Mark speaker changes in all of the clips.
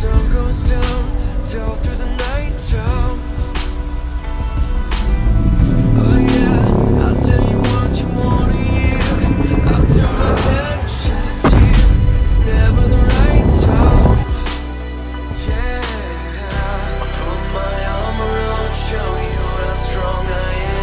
Speaker 1: sun goes down, down through the night time. Oh yeah, I'll tell you what you wanna hear. I'll turn my head and shed a tear. It's never the right time. Yeah, I'll put my arm around, show you how strong I am.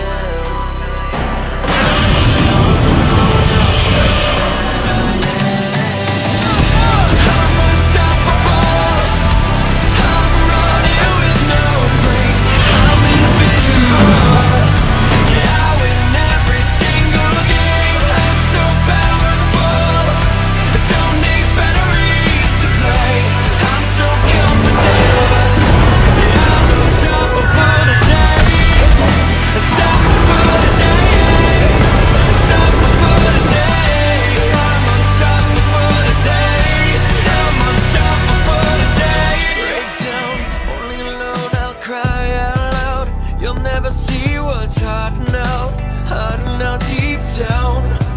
Speaker 1: You'll never see what's hiding out deep down.